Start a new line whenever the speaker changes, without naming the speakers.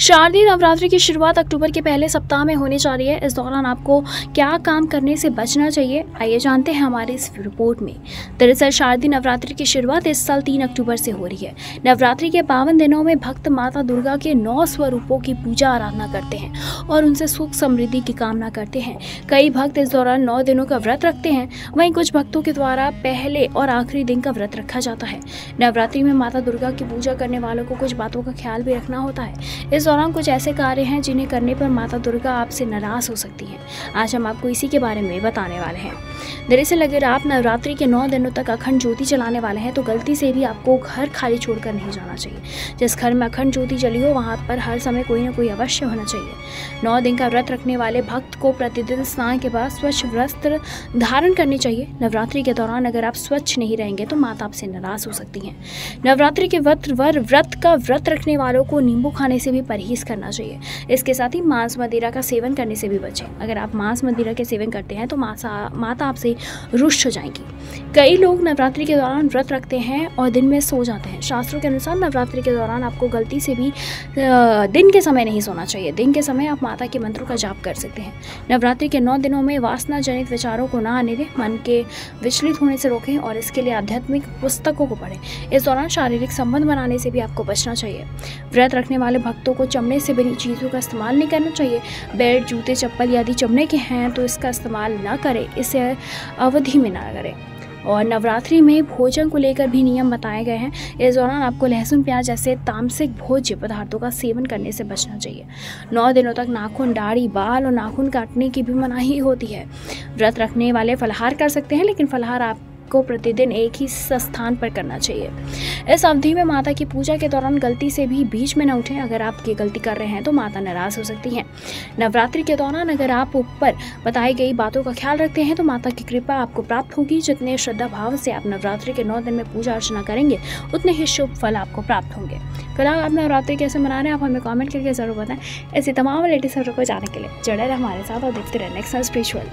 शारदीय नवरात्रि की शुरुआत अक्टूबर के पहले सप्ताह में होने जा रही है। इस दौरान आपको क्या काम करने से बचना चाहिए, आइए जानते हैं हमारे इस रिपोर्ट में। दरअसल शारदीय नवरात्रि की शुरुआत इस साल 3 अक्टूबर से हो रही है। नवरात्रि के पावन दिनों में भक्त माता दुर्गा के 9 स्वरूपों की पूजा आराधना करते हैं और उनसे सुख समृद्धि की कामना करते हैं। कई भक्त इस दौरान 9 दिनों का व्रत रखते हैं, वहीं कुछ भक्तों के द्वारा पहले और आखिरी दिन का व्रत रखा जाता है। नवरात्रि में माता दुर्गा की पूजा करने वालों को कुछ बातों का ख्याल भी रखना होता है। इस दौरान कुछ ऐसे कार्य हैं जिन्हें करने पर माता दुर्गा आपसे नाराज हो सकती हैं। आज हम आपको इसी के बारे में बताने वाले हैं। दरअसल अगर आप नवरात्रि के 9 दिनों तक अखंड ज्योति जलाने वाले हैं तो गलती से भी आपको घर खाली छोड़कर नहीं जाना चाहिए। जिस घर में अखंड ज्योति जली हो वहाँ पर हर समय कोई ना कोई अवश्य होना चाहिए। 9 दिन का व्रत रखने वाले भक्त को प्रतिदिन स्नान के बाद स्वच्छ वस्त्र धारण करने चाहिए। नवरात्रि के दौरान अगर आप स्वच्छ नहीं रहेंगे तो माता आपसे नाराज हो सकती हैं। नवरात्रि के व्रत रखने वालों को नींबू खाने से भी परहेज करना चाहिए। इसके साथ ही मांस मदिरा का सेवन करने से भी बचें। अगर आप मांस मदिरा के सेवन करते हैं तो माता आपसे रुष्ट हो जाएंगी। कई लोग नवरात्रि के दौरान व्रत रखते हैं और दिन में सो जाते हैं। शास्त्रों के अनुसार नवरात्रि के दौरान आपको गलती से भी दिन के समय नहीं सोना चाहिए। दिन के समय आप माता के मंत्रों का जाप कर सकते हैं। नवरात्रि के 9 दिनों में वासना जनित विचारों को ना आने दें, मन के विचलित होने से रोकें और इसके लिए आध्यात्मिक पुस्तकों को पढ़ें। इस दौरान शारीरिक संबंध बनाने से भी आपको बचना चाहिए। व्रत रखने वाले भक्तों को चमड़े से बनी चीज़ों का इस्तेमाल नहीं करना चाहिए। बेल्ट, जूते, चप्पल यदि चमड़े के हैं तो इसका इस्तेमाल ना करें, इसे अवधि में ना करें। और नवरात्रि में भोजन को लेकर भी नियम बताए गए हैं। इस दौरान आपको लहसुन, प्याज जैसे तामसिक भोज्य पदार्थों का सेवन करने से बचना चाहिए। 9 दिनों तक नाखून, दाढ़ी, बाल और नाखून काटने की भी मनाही होती है। व्रत रखने वाले फलाहार कर सकते हैं, लेकिन फलाहार आपको प्रतिदिन एक ही स्थान पर करना चाहिए। इस अवधि में माता की पूजा के दौरान गलती से भी बीच में न उठें। अगर आप ये गलती कर रहे हैं तो माता नाराज हो सकती हैं। नवरात्रि के दौरान अगर आप ऊपर बताई गई बातों का ख्याल रखते हैं तो माता की कृपा आपको प्राप्त होगी। जितने श्रद्धा भाव से आप नवरात्रि के 9 दिन में पूजा अर्चना करेंगे उतने ही शुभ फल आपको प्राप्त होंगे। फिलहाल आप नवरात्रि कैसे मना रहे हैं आप हमें कॉमेंट करके जरूर बताएं। ऐसी तमाम लेटेस्ट खबरों को जानने के लिए जुड़े रहे हमारे साथ और देखते रहे नेक्स्ट स्पिरिचुअल।